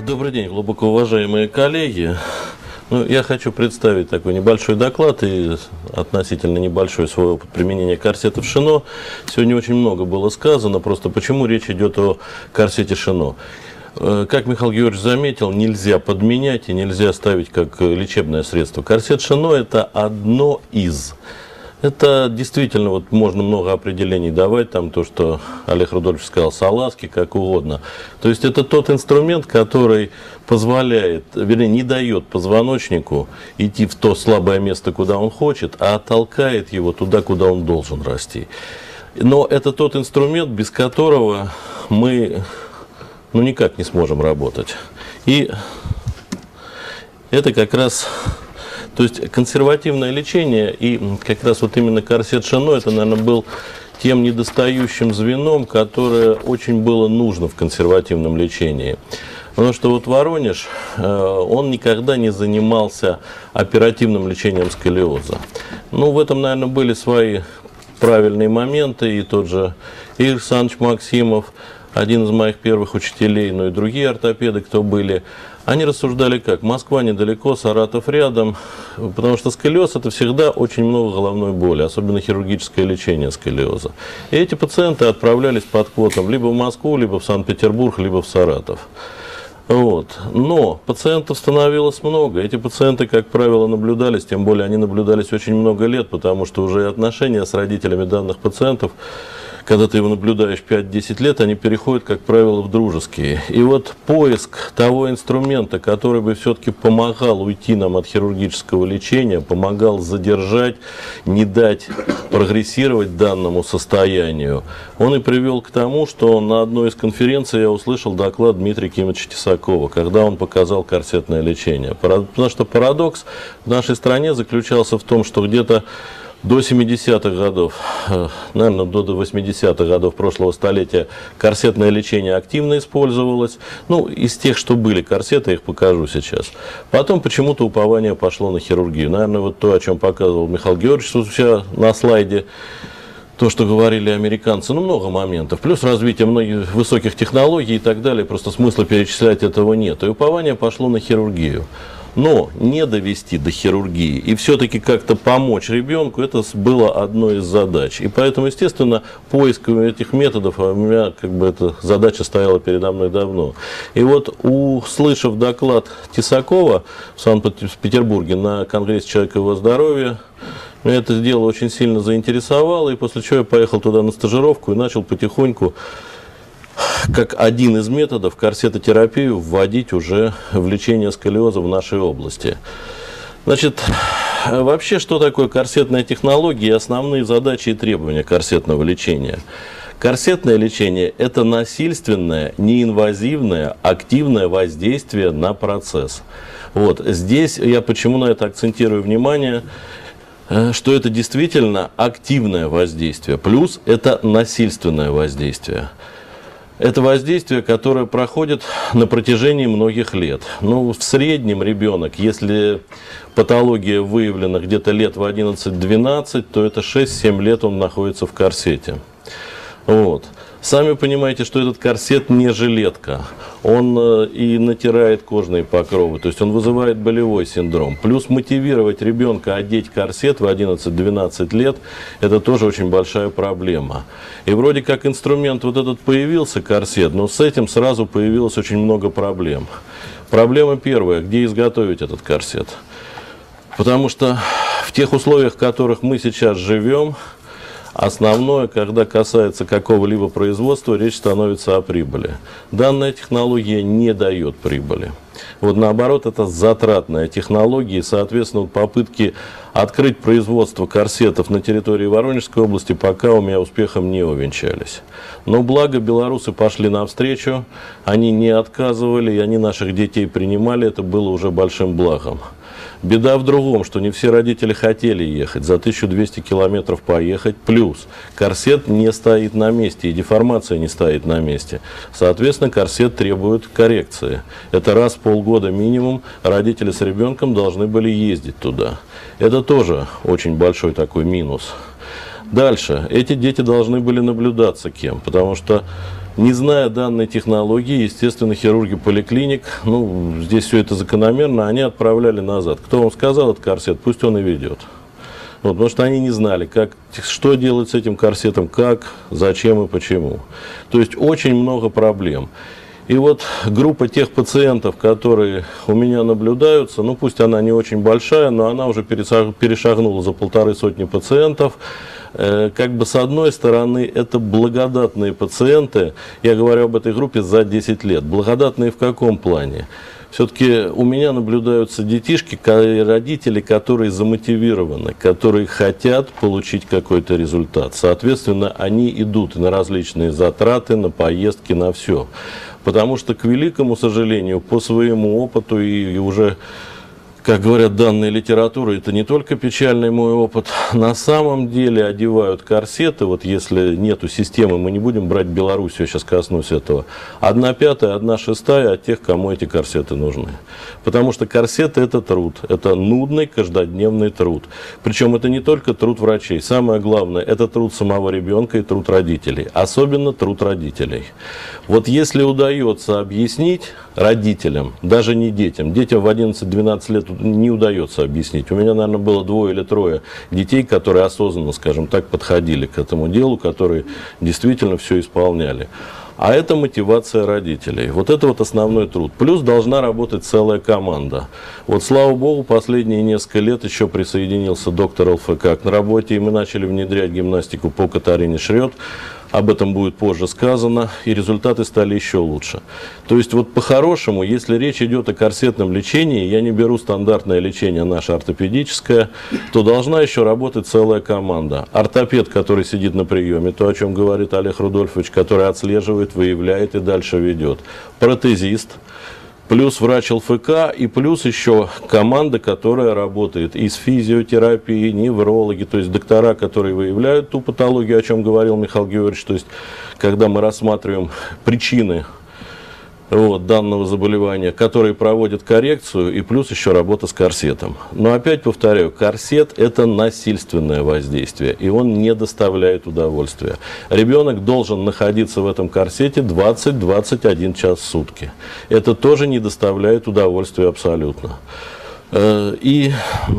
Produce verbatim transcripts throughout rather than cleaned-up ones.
Добрый день, глубоко уважаемые коллеги. Ну, я хочу представить такой небольшой доклад и относительно небольшой свой опыт применения корсета в шино. Сегодня очень много было сказано, просто почему речь идет о корсете шино. Как Михаил Георгиевич заметил, нельзя подменять и нельзя ставить как лечебное средство. Корсет шино – это одно из. Это действительно, вот можно много определений давать, там то, что Олег Рудольфович сказал, салазки, как угодно. То есть это тот инструмент, который позволяет, вернее, не дает позвоночнику идти в то слабое место, куда он хочет, а толкает его туда, куда он должен расти. Но это тот инструмент, без которого мы, ну, никак не сможем работать. И это как раз... То есть консервативное лечение и как раз вот именно корсет шино, это, наверное, был тем недостающим звеном, которое очень было нужно в консервативном лечении. Потому что вот Воронеж, он никогда не занимался оперативным лечением сколиоза. Ну, в этом, наверное, были свои правильные моменты, и тот же Игорь Александрович Максимов, один из моих первых учителей, но и другие ортопеды, кто были, они рассуждали как: Москва недалеко, Саратов рядом, потому что сколиоз – это всегда очень много головной боли, особенно хирургическое лечение сколиоза. И эти пациенты отправлялись под квотом либо в Москву, либо в Санкт-Петербург, либо в Саратов. Вот. Но пациентов становилось много. Эти пациенты, как правило, наблюдались, тем более они наблюдались очень много лет, потому что уже отношения с родителями данных пациентов, когда ты его наблюдаешь пять-десять лет, они переходят, как правило, в дружеские. И вот поиск того инструмента, который бы все-таки помогал уйти нам от хирургического лечения, помогал задержать, не дать прогрессировать данному состоянию, он и привел к тому, что на одной из конференций я услышал доклад Дмитрия Кимовича Тесакова, когда он показал корсетное лечение. Потому что парадокс в нашей стране заключался в том, что где-то до семидесятых годов, наверное, до восьмидесятых годов прошлого столетия корсетное лечение активно использовалось. Ну, из тех, что были корсеты, я их покажу сейчас. Потом почему-то упование пошло на хирургию. Наверное, вот то, о чем показывал Михаил Георгиевич у себя на слайде, то, что говорили американцы, ну, много моментов. Плюс развитие многих высоких технологий и так далее, просто смысла перечислять этого нет. И упование пошло на хирургию. Но не довести до хирургии и все-таки как-то помочь ребенку, это было одной из задач. И поэтому, естественно, поиск этих методов, у меня как бы эта задача стояла передо мной давно. И вот, услышав доклад Тесакова в Санкт-Петербурге на Конгрессе человекового здоровья, меня это дело очень сильно заинтересовало, и после чего я поехал туда на стажировку и начал потихоньку, как один из методов, корсетотерапию вводить уже в лечение сколиоза в нашей области. Значит, вообще, что такое корсетная технология и основные задачи и требования корсетного лечения? Корсетное лечение – это насильственное, неинвазивное, активное воздействие на процесс. Вот здесь я почему на это акцентирую внимание, что это действительно активное воздействие, плюс это насильственное воздействие. Это воздействие, которое проходит на протяжении многих лет. Ну, в среднем ребенок, если патология выявлена где-то лет в одиннадцать-двенадцать, то это шесть-семь лет он находится в корсете. Вот. Сами понимаете, что этот корсет не жилетка. Он э, и натирает кожные покровы, то есть он вызывает болевой синдром. Плюс мотивировать ребенка одеть корсет в одиннадцать-двенадцать лет, это тоже очень большая проблема. И вроде как инструмент вот этот появился, корсет, но с этим сразу появилось очень много проблем. Проблема первая, где изготовить этот корсет. Потому что в тех условиях, в которых мы сейчас живем, основное, когда касается какого-либо производства, речь становится о прибыли. Данная технология не дает прибыли. Вот наоборот, это затратная технология, и, соответственно, попытки открыть производство корсетов на территории Воронежской области пока у меня успехом не увенчались. Но благо белорусы пошли навстречу, они не отказывали, и они наших детей принимали, это было уже большим благом. Беда в другом, что не все родители хотели ехать, за тысячу двести километров поехать, плюс корсет не стоит на месте, и деформация не стоит на месте. Соответственно, корсет требует коррекции. Это раз в полгода минимум родители с ребенком должны были ездить туда. Это тоже очень большой такой минус. Дальше. Эти дети должны были наблюдаться кем, потому что Не зная данной технологии, естественно, хирурги поликлиник, ну, здесь все это закономерно, они отправляли назад. Кто вам сказал этот корсет, пусть он и ведет. Вот, потому что они не знали, как, что делать с этим корсетом, как, зачем и почему. То есть очень много проблем. И вот группа тех пациентов, которые у меня наблюдаются, ну пусть она не очень большая, но она уже перешагнула за полторы сотни пациентов. Как бы с одной стороны, это благодатные пациенты, я говорю об этой группе за десять лет. Благодатные в каком плане? Все-таки у меня наблюдаются детишки, родители, которые замотивированы, которые хотят получить какой-то результат. Соответственно, они идут на различные затраты, на поездки, на все. Потому что, к великому сожалению, по своему опыту и уже, как говорят данные литературы, это не только печальный мой опыт, на самом деле одевают корсеты, вот если нету системы, мы не будем брать Белоруссию, я сейчас коснусь этого, одна пятая, одна шестая от тех, кому эти корсеты нужны. Потому что корсеты – это труд, это нудный каждодневный труд. Причем это не только труд врачей, самое главное – это труд самого ребенка и труд родителей, особенно труд родителей. Вот если удается объяснить родителям, даже не детям, детям в одиннадцать-двенадцать лет не удается объяснить. У меня, наверное, было двое или трое детей, которые осознанно, скажем так, подходили к этому делу, которые действительно все исполняли. А это мотивация родителей. Вот это вот основной труд. Плюс должна работать целая команда. Вот, слава богу, последние несколько лет еще присоединился доктор ЛФК к работе, и мы начали внедрять гимнастику по Катарине Шрёд. Об этом будет позже сказано, и результаты стали еще лучше. То есть, вот по-хорошему, если речь идет о корсетном лечении, я не беру стандартное лечение наше ортопедическое, то должна еще работать целая команда. Ортопед, который сидит на приеме, то, о чем говорит Олег Рудольфович, который отслеживает, выявляет и дальше ведет. Протезист. Плюс врач ЛФК и плюс еще команда, которая работает из физиотерапии, неврологи, то есть доктора, которые выявляют ту патологию, о чем говорил Михаил Георгиевич, то есть когда мы рассматриваем причины вот, данного заболевания, которые проводят коррекцию, и плюс еще работа с корсетом. Но опять повторяю, корсет – это насильственное воздействие, и он не доставляет удовольствия. Ребенок должен находиться в этом корсете двадцать-двадцать один час в сутки. Это тоже не доставляет удовольствия абсолютно. И,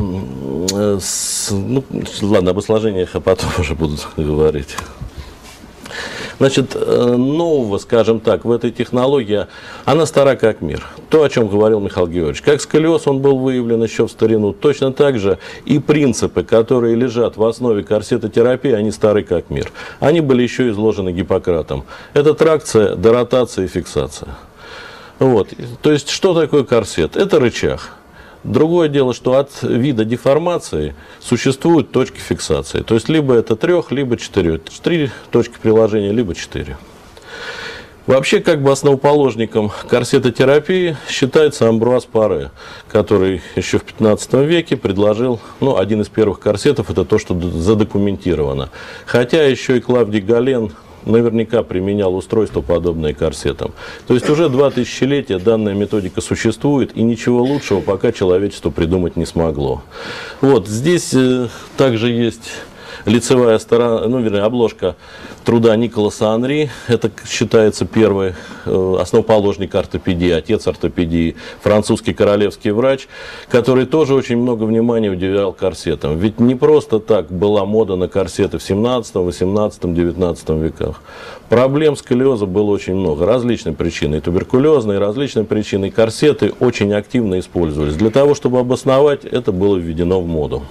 ну, ладно, об осложнениях я потом уже буду говорить. Значит, нового, скажем так, в этой технологии, она стара как мир. То, о чем говорил Михаил Георгиевич. Как сколиоз он был выявлен еще в старину, точно так же и принципы, которые лежат в основе корсетотерапии, они стары как мир. Они были еще изложены Гиппократом. Это тракция, доротация и фиксация. Вот. То есть, что такое корсет? Это рычаг. Другое дело, что от вида деформации существуют точки фиксации. То есть, либо это трех, либо четыре. Три точки приложения, либо четыре. Вообще, как бы основоположником корсетотерапии считается Амбруаз Паре, который еще в пятнадцатом веке предложил, ну, один из первых корсетов, это то, что задокументировано. Хотя еще и Клавдий Гален наверняка применял устройство, подобное корсетам. То есть уже два тысячелетия данная методика существует, и ничего лучшего пока человечество придумать не смогло. Вот здесь э, также есть лицевая сторона, ну, вернее, обложка труда Николаса Анри. Это считается первый э, основоположник ортопедии, отец ортопедии, французский королевский врач, который тоже очень много внимания уделял корсетам. Ведь не просто так была мода на корсеты в семнадцатом, восемнадцатом, девятнадцатом веках. Проблем сколиоза было очень много, различные причины, и туберкулезные, и различные причины. И корсеты очень активно использовались. Для того, чтобы обосновать, это было введено в моду.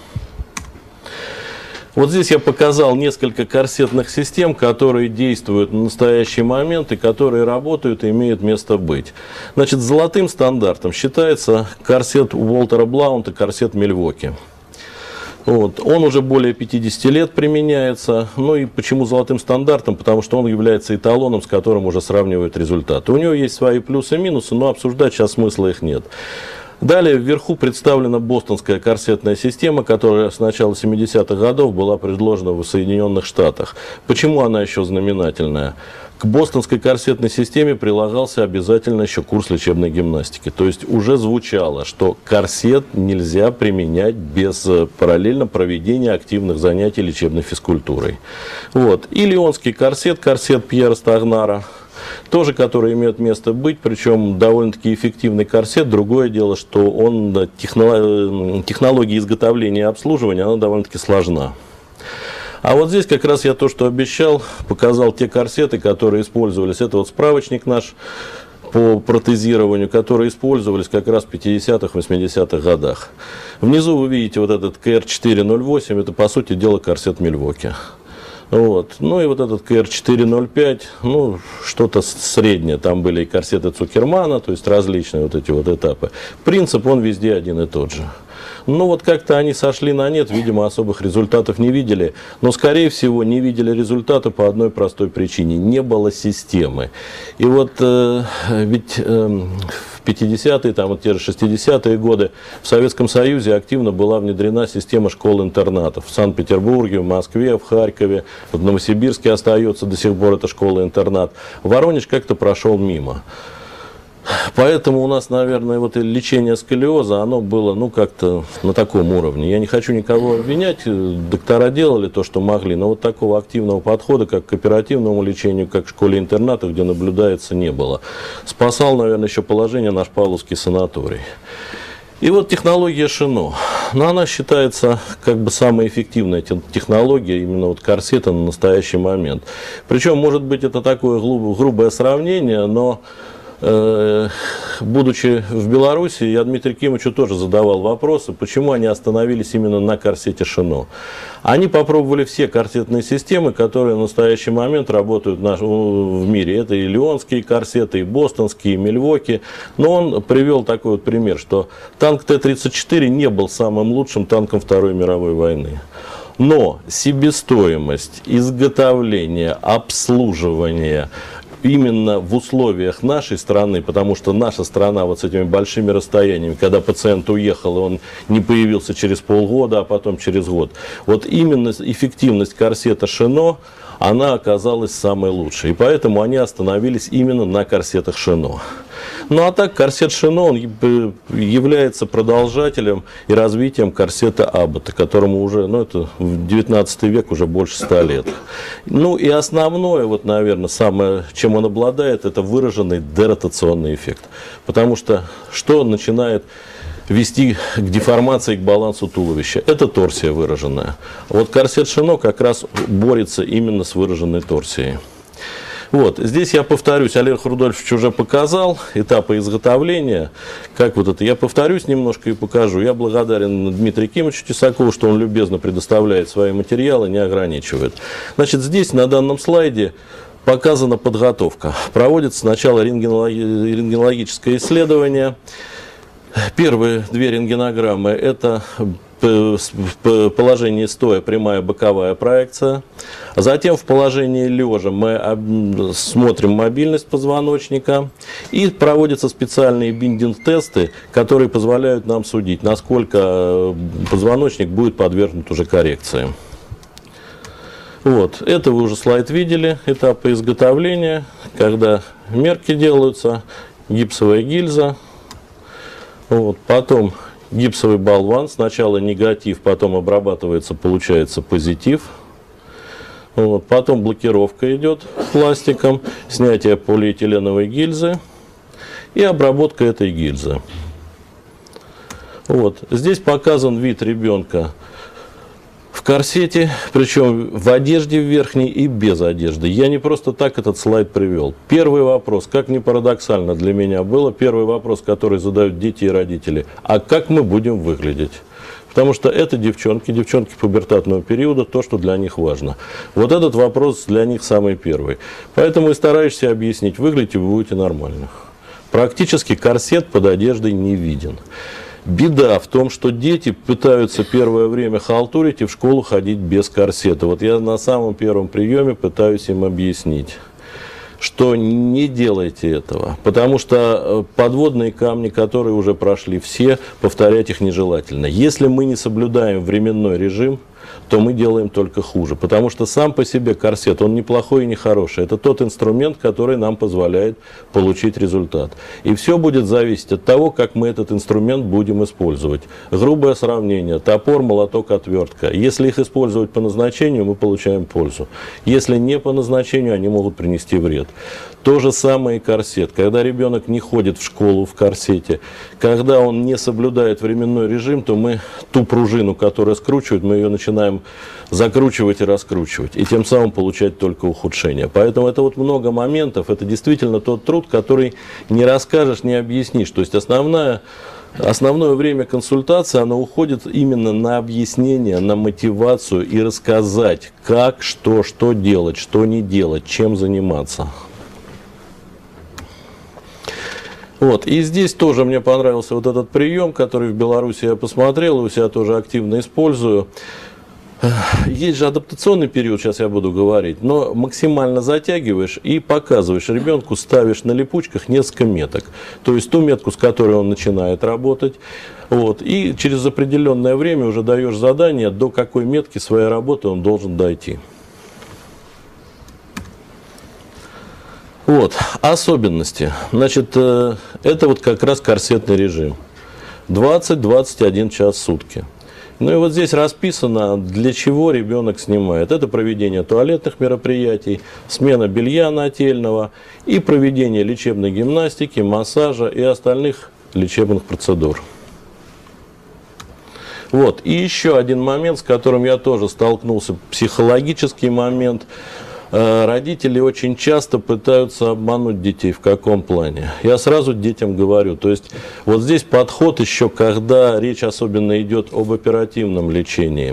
Вот здесь я показал несколько корсетных систем, которые действуют на настоящий момент и которые работают и имеют место быть. Значит, золотым стандартом считается корсет Уолтера Блаунта, корсет Мильвоки. Вот. Он уже более пятидесяти лет применяется. Ну и почему золотым стандартом? Потому что он является эталоном, с которым уже сравнивают результаты. У него есть свои плюсы и минусы, но обсуждать сейчас смысла их нет. Далее вверху представлена бостонская корсетная система, которая с начала семидесятых годов была предложена в Соединенных Штатах. Почему она еще знаменательная? К бостонской корсетной системе прилагался обязательно еще курс лечебной гимнастики. То есть уже звучало, что корсет нельзя применять без параллельно проведения активных занятий лечебной физкультурой. Вот. И лионский корсет, корсет Пьера Стагнара. тоже который имеет место быть, причем довольно-таки эффективный корсет. Другое дело, что он, да, технолог, технология изготовления и обслуживания, она довольно-таки сложна. А вот здесь как раз я то, что обещал, показал те корсеты, которые использовались. Это вот справочник наш по протезированию, которые использовались как раз в пятидесятых-восьмидесятых годах. Внизу вы видите вот этот ка эр четыре ноль восемь, это по сути дела корсет Milwaukee. Вот. Ну и вот этот ка эр четыре ноль пять, ну что-то среднее, там были и корсеты Цукермана, то есть различные вот эти вот этапы. Принцип он везде один и тот же. Ну вот как-то они сошли на нет, видимо, особых результатов не видели. Но, скорее всего, не видели результата по одной простой причине. Не было системы. И вот э, ведь э, в пятидесятые, там, вот те же шестидесятые годы в Советском Союзе активно была внедрена система школ-интернатов. В Санкт-Петербурге, в Москве, в Харькове, в Новосибирске остается до сих пор эта школа-интернат. Воронеж как-то прошел мимо. Поэтому у нас, наверное, вот лечение сколиоза, оно было, ну, как-то на таком уровне. Я не хочу никого обвинять, доктора делали то, что могли, но вот такого активного подхода, как к оперативному лечению, как в школе-интернату, где наблюдается, не было. Спасал, наверное, еще положение наш Павловский санаторий. И вот технология Шино, но она считается как бы самой эффективной технология именно вот корсета на настоящий момент. Причем, может быть, это такое грубое сравнение, но будучи в Беларуси, я Дмитрию Кимовичу тоже задавал вопросы, почему они остановились именно на корсете Шино. Они попробовали все корсетные системы, которые в настоящий момент работают в мире. Это и лионские корсеты, и бостонские, и Milwaukee. Но он привел такой вот пример, что танк Т тридцать четыре не был самым лучшим танком Второй мировой войны. Но себестоимость, изготовление, обслуживание именно в условиях нашей страны, потому что наша страна вот с этими большими расстояниями, когда пациент уехал, он не появился через полгода, а потом через год. Вот именно эффективность корсета Шино, она оказалась самой лучшей. И поэтому они остановились именно на корсетах Шино. Ну а так, корсет Шино, он является продолжателем и развитием корсета Аббота, которому уже, ну это в девятнадцатый век уже больше ста лет. Ну и основное, вот, наверное, самое, чем он обладает, это выраженный деротационный эффект. Потому что что начинает вести к деформации, к балансу туловища? Это торсия выраженная. Вот корсет Шино как раз борется именно с выраженной торсией. Вот, здесь я повторюсь, Олег Рудольфович уже показал этапы изготовления, как вот это, я повторюсь немножко и покажу. Я благодарен Дмитрию Кимовичу Тесакову, что он любезно предоставляет свои материалы, не ограничивает. Значит, здесь на данном слайде показана подготовка. Проводится сначала рентгенологическое исследование. Первые две рентгенограммы – это в положении стоя прямая боковая проекция. Затем в положении лежа мы смотрим мобильность позвоночника. И проводятся специальные биндинг-тесты, которые позволяют нам судить, насколько позвоночник будет подвергнут уже коррекции. Вот, это вы уже слайд видели, этапы изготовления, когда мерки делаются, гипсовая гильза, вот, потом гипсовый болван, сначала негатив, потом обрабатывается, получается позитив. Вот, потом блокировка идет пластиком, снятие полиэтиленовой гильзы и обработка этой гильзы. Вот, здесь показан вид ребенка в корсете, причем в одежде верхней и без одежды. Я не просто так этот слайд привел. Первый вопрос, как ни парадоксально для меня было, первый вопрос, который задают дети и родители: а как мы будем выглядеть? Потому что это девчонки, девчонки пубертатного периода, то, что для них важно. Вот этот вопрос для них самый первый. Поэтому и стараешься объяснить, выглядите вы будете нормально. Практически корсет под одеждой не виден. Беда в том, что дети пытаются первое время халтурить и в школу ходить без корсета. Вот я на самом первом приеме пытаюсь им объяснить, что не делайте этого, потому что подводные камни, которые уже прошли все, повторять их нежелательно. Если мы не соблюдаем временной режим, то мы делаем только хуже. Потому что сам по себе корсет, он не плохой и не хороший. Это тот инструмент, который нам позволяет получить результат. И все будет зависеть от того, как мы этот инструмент будем использовать. Грубое сравнение: топор, молоток, отвертка. Если их использовать по назначению, мы получаем пользу. Если не по назначению, они могут принести вред. То же самое и корсет. Когда ребенок не ходит в школу в корсете, когда он не соблюдает временной режим, то мы ту пружину, которая скручивает, мы ее начинаем закручивать и раскручивать. И тем самым получать только ухудшение. Поэтому это вот много моментов. Это действительно тот труд, который не расскажешь, не объяснишь. То есть основная... Основное время консультации, оно уходит именно на объяснение, на мотивацию и рассказать, как, что, что делать, что не делать, чем заниматься. Вот. И здесь тоже мне понравился вот этот прием, который в Беларуси я посмотрел, и у себя тоже активно использую. Есть же адаптационный период, сейчас я буду говорить, но максимально затягиваешь и показываешь ребенку, ставишь на липучках несколько меток. То есть ту метку, с которой он начинает работать, вот, и через определенное время уже даешь задание, до какой метки своей работы он должен дойти. Вот, особенности. Значит, это вот как раз корсетный режим. двадцать-двадцать один час в сутки. Ну и вот здесь расписано, для чего ребенок снимает. Это проведение туалетных мероприятий, смена белья нательного и проведение лечебной гимнастики, массажа и остальных лечебных процедур. Вот. И еще один момент, с которым я тоже столкнулся, психологический момент. Родители очень часто пытаются обмануть детей. В каком плане? Я сразу детям говорю, то есть вот здесь подход еще, когда речь особенно идет об оперативном лечении.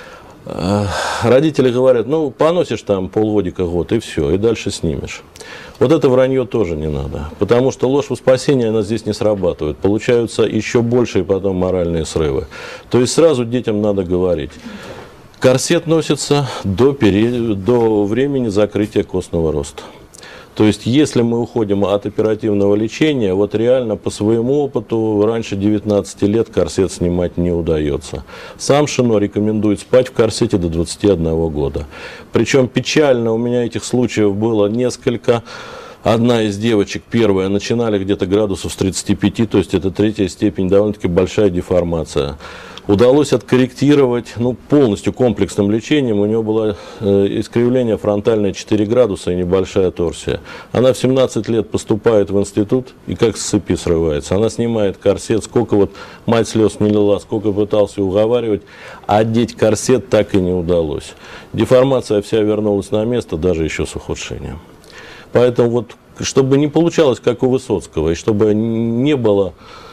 Родители говорят, ну поносишь там полгодика, год и все, и дальше снимешь. Вот это вранье тоже не надо, потому что ложь во спасение, она здесь не срабатывает. Получаются еще большие потом моральные срывы. То есть сразу детям надо говорить. Корсет носится до, период, до времени закрытия костного роста. То есть, если мы уходим от оперативного лечения, вот реально по своему опыту раньше девятнадцати лет корсет снимать не удается. Сам Шино рекомендует спать в корсете до двадцати одного года. Причем печально, у меня этих случаев было несколько. Одна из девочек, первая, начинали где-то градусов с тридцати пяти, то есть это третья степень, довольно-таки большая деформация. Удалось откорректировать, ну, полностью комплексным лечением. У нее было э, искривление фронтальное четыре градуса и небольшая торсия. Она в семнадцать лет поступает в институт и как с цепи срывается. Она снимает корсет, сколько вот мать слез не лила, сколько пытался уговаривать, а одеть корсет так и не удалось. Деформация вся вернулась на место, даже еще с ухудшением. Поэтому вот, чтобы не получалось, как у Высоцкого, и чтобы не было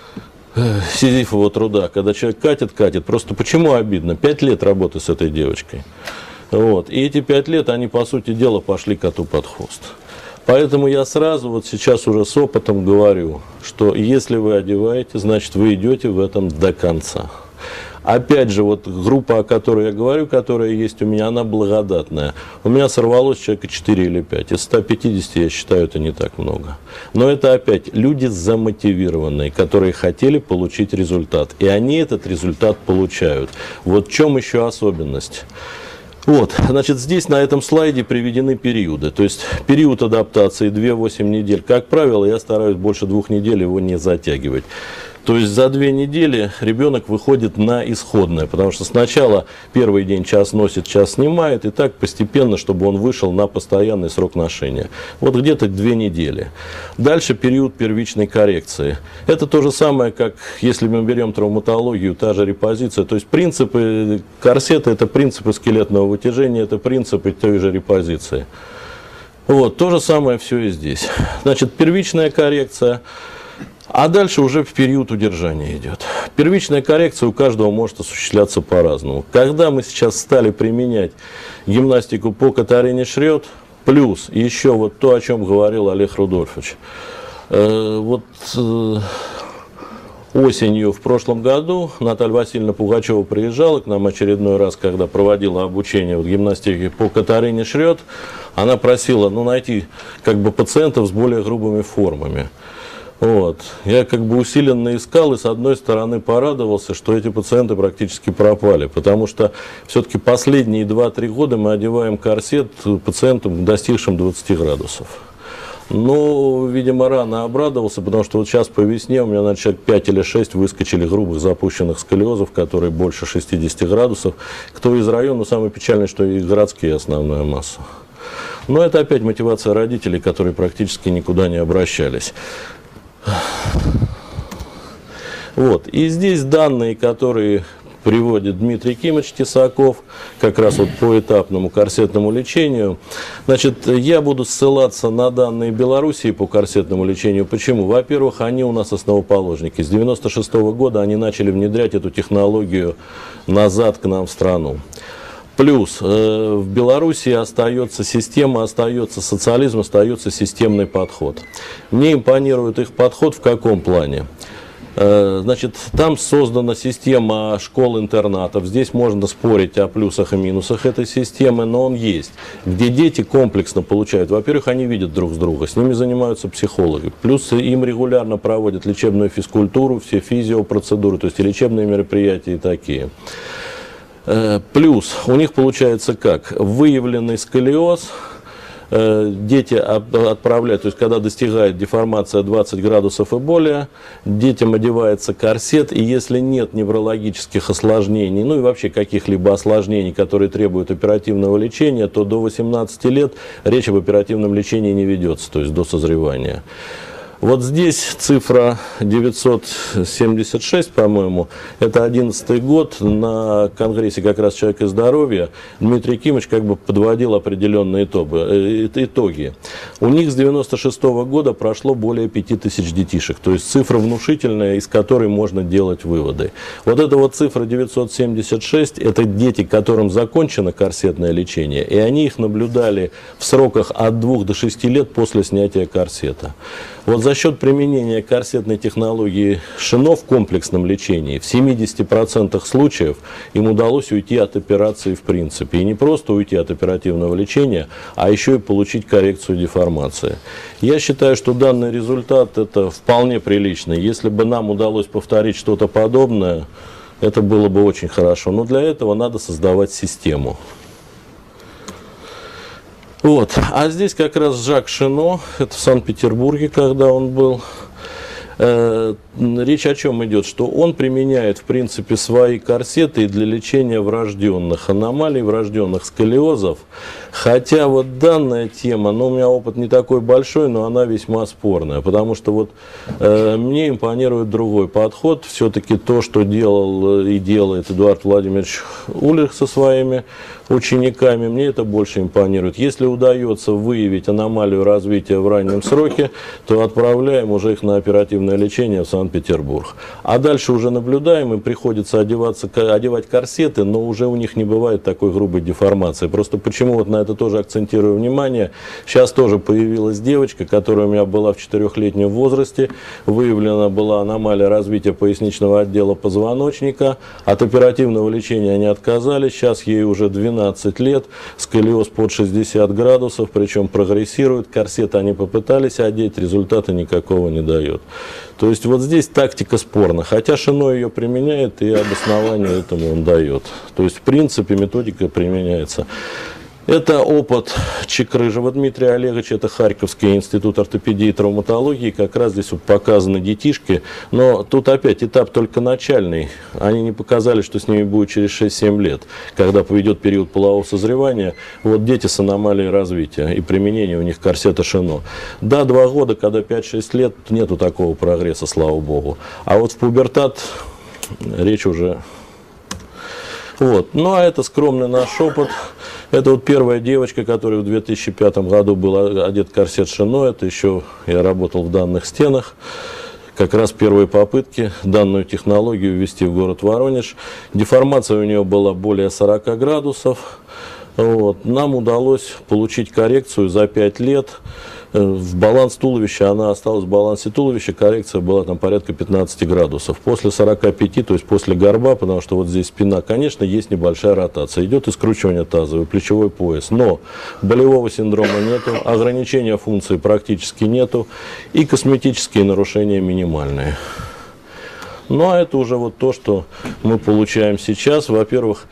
сизифового труда, когда человек катит, катит. Просто почему обидно? Пять лет работы с этой девочкой. Вот. И эти пять лет, они, по сути дела, пошли коту под хвост. Поэтому я сразу вот сейчас уже с опытом говорю, что если вы одеваете, значит, вы идете в этом до конца. Опять же, вот группа, о которой я говорю, которая есть у меня, она благодатная. У меня сорвалось человека четыре или пять. Из ста пятидесяти, я считаю, это не так много. Но это опять люди замотивированные, которые хотели получить результат. И они этот результат получают. Вот в чем еще особенность. Вот, значит, здесь на этом слайде приведены периоды. То есть период адаптации две-восемь недель. Как правило, я стараюсь больше двух недель его не затягивать. То есть за две недели ребенок выходит на исходное, потому что сначала первый день час носит, час снимает, и так постепенно, чтобы он вышел на постоянный срок ношения. Вот где-то две недели. Дальше период первичной коррекции. Это то же самое, как если мы берем травматологию, та же репозиция. То есть принципы корсета – это принципы скелетного вытяжения, это принципы той же репозиции. Вот, то же самое все и здесь. Значит, первичная коррекция. А дальше уже в период удержания идет. Первичная коррекция у каждого может осуществляться по-разному. Когда мы сейчас стали применять гимнастику по Катарине Шрёд, плюс еще вот то, о чем говорил Олег Рудольфович. Э, вот э, осенью в прошлом году Наталья Васильевна Пугачева приезжала к нам очередной раз, когда проводила обучение в гимнастике по Катарине Шрёд. Она просила, ну, найти как бы пациентов с более грубыми формами. Вот. Я как бы усиленно искал и с одной стороны порадовался, что эти пациенты практически пропали, потому что все-таки последние два-три года мы одеваем корсет пациентам, достигшим двадцати градусов. Но, видимо, рано обрадовался, потому что вот сейчас по весне у меня, наверное, человек пять или шесть выскочили грубых запущенных сколиозов, которые больше шестидесяти градусов. Кто из района, самое печальное, что и городские основная масса. Но это опять мотивация родителей, которые практически никуда не обращались. Вот. И здесь данные, которые приводит Дмитрий Кимович Тесаков, как раз вот по этапному корсетному лечению. Значит, я буду ссылаться на данные Белоруссии по корсетному лечению. Почему? Во-первых, они у нас основоположники. С девяносто шестого года они начали внедрять эту технологию назад к нам в страну. Плюс э, в Белоруссии остается система, остается социализм, остается системный подход. Мне импонирует их подход в каком плане? Э, значит, там создана система школ-интернатов. Здесь можно спорить о плюсах и минусах этой системы, но он есть. Где дети комплексно получают. Во-первых, они видят друг с друга, с ними занимаются психологи. Плюс им регулярно проводят лечебную физкультуру, все физиопроцедуры, то есть и лечебные мероприятия и такие. Плюс у них получается как? Выявленный сколиоз, дети отправляют, то есть когда достигает деформация двадцать градусов и более, детям одевается корсет, и если нет неврологических осложнений, ну и вообще каких-либо осложнений, которые требуют оперативного лечения, то до восемнадцати лет речь об оперативном лечении не ведется, то есть до созревания. Вот здесь цифра девятьсот семьдесят шесть, по-моему, это одиннадцатый год, на конгрессе как раз «Человек и здоровье» Дмитрий Кимович как бы подводил определенные итоги. У них с девяносто шестого года прошло более пяти тысяч детишек, то есть цифра внушительная, из которой можно делать выводы. Вот эта вот цифра девятьсот семьдесят шесть, это дети, которым закончено корсетное лечение, и они их наблюдали в сроках от двух до шести лет после снятия корсета. Вот за счет применения корсетной технологии Шино в комплексном лечении в семидесяти процентах случаев им удалось уйти от операции в принципе. И не просто уйти от оперативного лечения, а еще и получить коррекцию деформации. Я считаю, что данный результат это вполне приличный. Если бы нам удалось повторить что-то подобное, это было бы очень хорошо. Но для этого надо создавать систему. Вот. А здесь как раз Жак Шино, это в Санкт-Петербурге, когда он был. Э, речь о чем идет? Что он применяет, в принципе, свои корсеты для лечения врожденных аномалий, врожденных сколиозов. Хотя вот данная тема, ну, у меня опыт не такой большой, но она весьма спорная. Потому что вот э, мне импонирует другой подход. Все-таки то, что делал и делает Эдуард Владимирович Ульрих со своими учениками, мне это больше импонирует. Если удается выявить аномалию развития в раннем сроке, то отправляем уже их на оперативное лечение в Санкт-Петербург. А дальше уже наблюдаем, им приходится одеваться, одевать корсеты, но уже у них не бывает такой грубой деформации. Просто почему вот на это тоже акцентирую внимание. Сейчас тоже появилась девочка, которая у меня была в четырехлетнем возрасте. Выявлена была аномалия развития поясничного отдела позвоночника. От оперативного лечения они отказались. Сейчас ей уже двенадцать лет. Сколиоз под шестьдесят градусов, причем прогрессирует. Корсет они попытались одеть, результата никакого не дает. То есть вот здесь тактика спорна. Хотя Шино ее применяет, и обоснование этому он дает. То есть в принципе методика применяется. Это опыт Чекрыжева Дмитрия Олеговича, это Харьковский институт ортопедии и травматологии, как раз здесь вот показаны детишки, но тут опять этап только начальный, они не показали, что с ними будет через шесть-семь лет, когда поведет период полового созревания, вот дети с аномалией развития и применение у них корсета Шино. Да, два года, когда пять-шесть лет, нету такого прогресса, слава богу, а вот в пубертат речь уже... Вот. Ну а это скромный наш опыт. Это вот первая девочка, которая в две тысячи пятом году был одет корсет Шино. Это еще я работал в данных стенах. Как раз первые попытки данную технологию ввести в город Воронеж. Деформация у нее была более сорока градусов. Вот. Нам удалось получить коррекцию за пять лет. В баланс туловища, она осталась в балансе туловища, коррекция была там порядка пятнадцати градусов. После сорока пяти, то есть после горба, потому что вот здесь спина, конечно, есть небольшая ротация. Идет и скручивание тазовый, плечевой пояс. Но болевого синдрома нету, ограничения функции практически нету и косметические нарушения минимальные. Ну а это уже вот то, что мы получаем сейчас. Во-первых,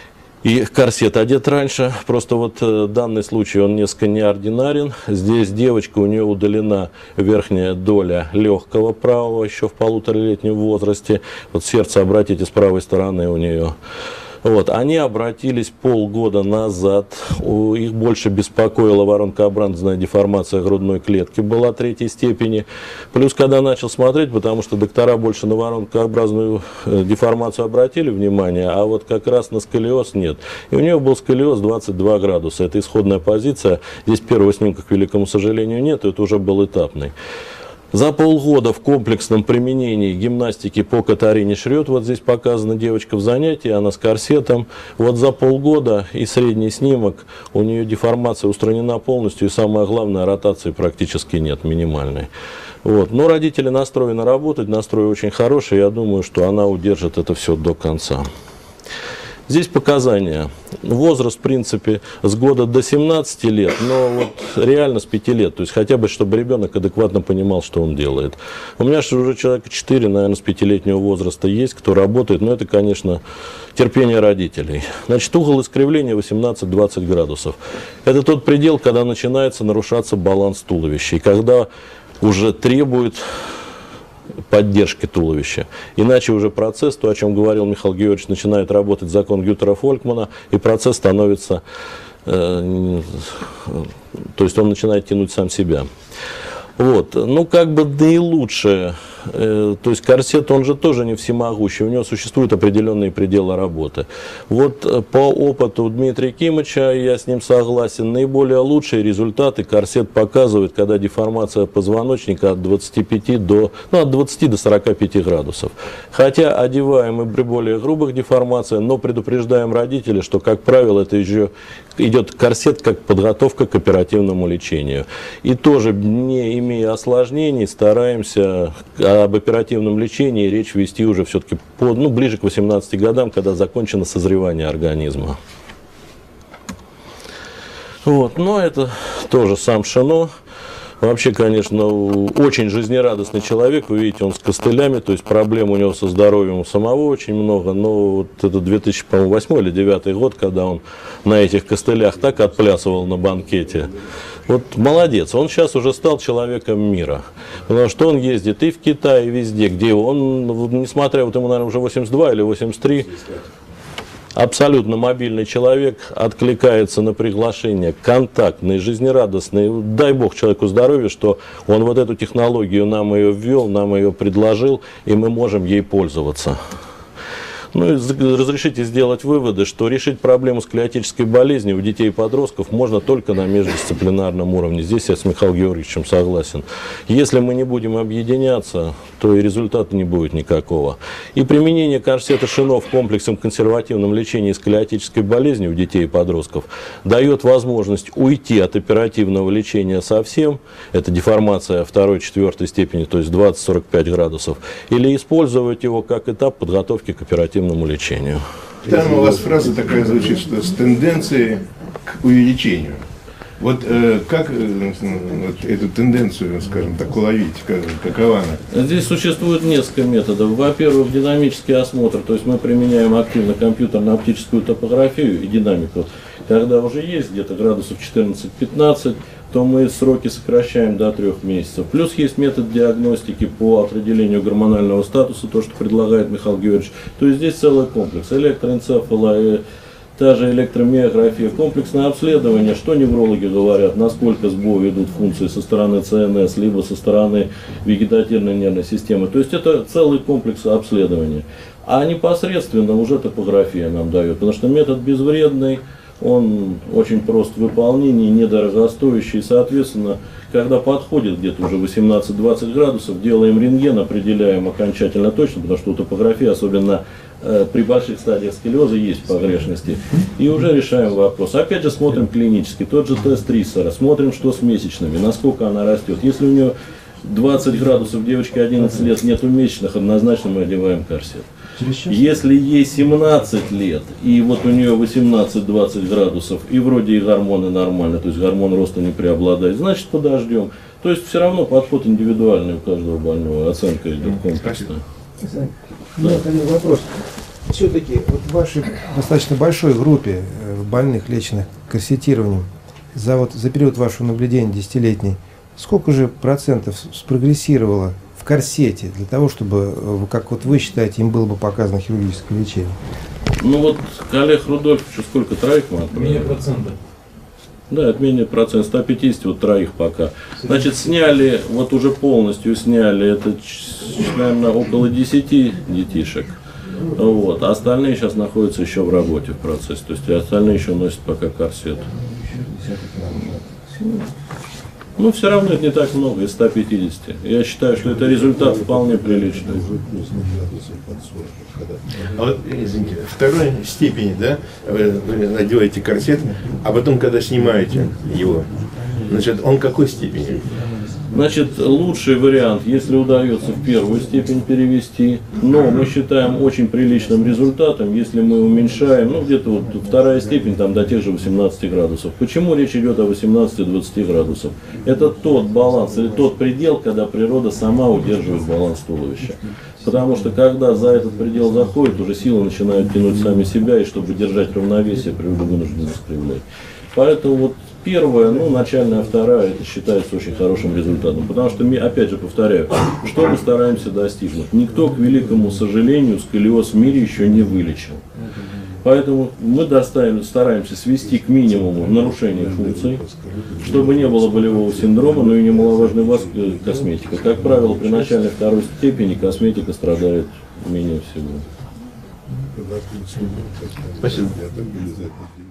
и корсет одет раньше, просто вот э, данный случай, он несколько неординарен. Здесь девочка, у нее удалена верхняя доля легкого правого, еще в полуторалетнем возрасте. Вот сердце, обратите, с правой стороны у нее. Вот, они обратились полгода назад, у, их больше беспокоила воронкообразная деформация грудной клетки, была третьей степени. Плюс, когда начал смотреть, потому что доктора больше на воронкообразную э, деформацию обратили внимание, а вот как раз на сколиоз нет. И у нее был сколиоз двадцать два градуса, это исходная позиция, здесь первого снимка, к великому сожалению, нет, это уже был этапный. За полгода в комплексном применении гимнастики по Катарине Шрёд, вот здесь показана девочка в занятии, она с корсетом, вот за полгода и средний снимок, у нее деформация устранена полностью, и самое главное, ротации практически нет, минимальной. Вот. Но родители настроены работать, настрой очень хороший, я думаю, что она удержит это все до конца. Здесь показания. Возраст, в принципе, с года до семнадцати лет, но вот реально с пяти лет. То есть хотя бы, чтобы ребенок адекватно понимал, что он делает. У меня же уже человека четыре, наверное, с пятилетнего возраста есть, кто работает. Но это, конечно, терпение родителей. Значит, угол искривления восемнадцать-двадцать градусов. Это тот предел, когда начинается нарушаться баланс туловища. И когда уже требует поддержки туловища. Иначе уже процесс, то, о чем говорил Михаил Георгиевич, начинает работать закон Гютера-Фолькмана, и процесс становится, э, то есть он начинает тянуть сам себя. Вот. Ну, как бы наилучшее, э, то есть корсет, он же тоже не всемогущий, у него существуют определенные пределы работы. Вот э, по опыту Дмитрия Кимыча, я с ним согласен, наиболее лучшие результаты корсет показывает, когда деформация позвоночника от двадцати пяти до, ну, от двадцати до сорока пяти градусов. Хотя одеваем и при более грубых деформациях, но предупреждаем родителей, что, как правило, это еще идет корсет как подготовка к оперативному лечению. И тоже, не имея осложнений, стараемся об оперативном лечении речь вести уже все-таки ну, ближе к восемнадцати годам, когда закончено созревание организма. Вот. Но это тоже сам Шено. Вообще, конечно, очень жизнерадостный человек, вы видите, он с костылями, то есть проблем у него со здоровьем у самого очень много, но вот это две тысячи восьмой или две тысячи девятый год, когда он на этих костылях так отплясывал на банкете. Вот молодец, он сейчас уже стал человеком мира, потому что он ездит и в Китай, и везде, где он, несмотря, вот ему, наверное, уже восемьдесят два или восемьдесят три, абсолютно мобильный человек, откликается на приглашение, контактный, жизнерадостный. Дай бог человеку здоровья, что он вот эту технологию нам ее ввел, нам ее предложил, и мы можем ей пользоваться. Ну и разрешите сделать выводы, что решить проблему сколиотической болезни у детей и подростков можно только на междисциплинарном уровне. Здесь я с Михаилом Георгиевичем согласен. Если мы не будем объединяться, то и результата не будет никакого. И применение корсета Шено в комплексном консервативном лечении сколиотической болезни у детей и подростков дает возможность уйти от оперативного лечения совсем, это деформация второй-четвертой степени, то есть двадцать-сорок пять градусов, или использовать его как этап подготовки к оперативному лечению. Там у вас фраза такая звучит, что с тенденцией к увеличению. Вот э, как э, вот эту тенденцию, скажем так, уловить, как, какова она? Здесь существует несколько методов. Во-первых, динамический осмотр, то есть мы применяем активно компьютерно-оптическую топографию и динамику. Когда уже есть где-то градусов четырнадцать-пятнадцать, то мы сроки сокращаем до трех месяцев. Плюс есть метод диагностики по определению гормонального статуса, то, что предлагает Михаил Георгиевич. То есть здесь целый комплекс. Электроэнцефала, та же электромиография, комплексное обследование, что неврологи говорят, насколько сбои идут функции со стороны ЦНС, либо со стороны вегетативной нервной системы. То есть это целый комплекс обследования. А непосредственно уже топография нам дает, потому что метод безвредный, он очень прост в выполнении, недорогостоящий. Соответственно, когда подходит где-то уже восемнадцать-двадцать градусов, делаем рентген, определяем окончательно точно, потому что у топографии, особенно э, при больших стадиях сколиоза, есть погрешности. И уже решаем вопрос. Опять же смотрим клинически, тот же тест Риссера, смотрим, что с месячными, насколько она растет. Если у нее двадцать градусов, девочке одиннадцать лет, нету месячных, однозначно мы одеваем корсет. Если ей семнадцать лет, и вот у нее восемнадцать-двадцать градусов, и вроде и гормоны нормальные, то есть гормон роста не преобладает, значит подождем. То есть все равно подход индивидуальный у каждого больного, оценка идет комплексная. У меня один вопрос. Все-таки вот в вашей достаточно большой группе больных, леченных корсетированием, за, вот, за период вашего наблюдения десятилетний, сколько же процентов спрогрессировало в корсете для того, чтобы, как вот вы считаете, им было бы показано хирургическое лечение? Ну вот Олег Рудольфович, сколько, троих мы отправили? Менее процента. Да, это менее процент, сто пятьдесят, вот троих пока. Значит, сняли, вот уже полностью сняли, это, наверное, около десяти детишек. Вот. А остальные сейчас находятся еще в работе, в процессе. То есть остальные еще носят пока корсет. Ну, все равно это не так много, из ста пятидесяти. Я считаю, что это результат вполне приличный. А вот, извините, второй степени, да, вы, вы надеваете корсет, а потом, когда снимаете его, значит, он какой степени? Значит, лучший вариант, если удается в первую степень перевести, но мы считаем очень приличным результатом, если мы уменьшаем, ну, где-то вот вторая степень, там, до тех же восемнадцати градусов. Почему речь идет о восемнадцати-двадцати градусах? Это тот баланс или тот предел, когда природа сама удерживает баланс туловища. Потому что когда за этот предел заходит, уже силы начинают тянуть сами себя, и чтобы держать равновесие, природа вынуждена искривлять. Поэтому вот первая, ну, начальная, вторая, это считается очень хорошим результатом. Потому что, опять же, повторяю, что мы стараемся достигнуть. Никто, к великому сожалению, сколиоз в мире еще не вылечил. Поэтому мы доставим, стараемся свести к минимуму нарушение функций, чтобы не было болевого синдрома, но и немаловажный вас косметика. Как правило, при начальной второй степени косметика страдает менее всего. Спасибо.